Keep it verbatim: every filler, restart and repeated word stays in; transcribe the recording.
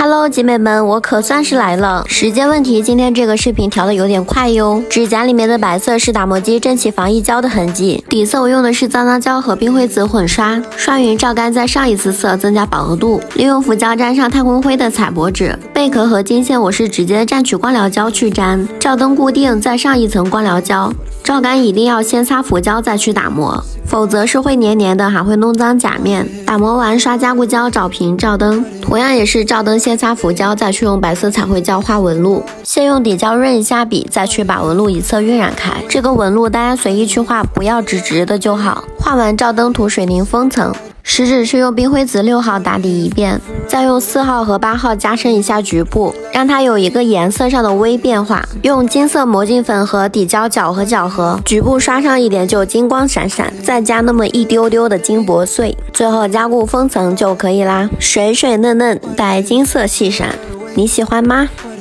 Hello， 姐妹们，我可算是来了。时间问题，今天这个视频调的有点快哟。指甲里面的白色是打磨机蒸汽防溢胶的痕迹，底色我用的是脏脏胶和冰灰紫混刷，刷匀照干再上一次色，增加饱和度。利用浮胶沾上太空灰的彩箔纸，贝壳和金线我是直接蘸取光疗胶去粘，照灯固定，再上一层光疗胶。照干一定要先擦浮胶再去打磨，否则是会黏黏的，还会弄脏甲面。打磨完刷加固胶照平照灯，同样也是照灯先擦浮胶，再去用白色彩绘胶画纹路。先用底胶润一下笔，再去把纹路一侧晕染开。这个纹路大家随意去画，不要直直的就好。画完照灯涂水凝封层。食指是用冰灰紫六号打底一遍，再用四号和八号加深一下局部，让它有一个颜色上的微变化。用金色魔镜粉和底胶搅和搅和，局部刷上一点就金光闪闪，再加那么一丢丢的金箔碎，最后加固封层就可以啦。水水嫩嫩带金色细闪，你喜欢吗？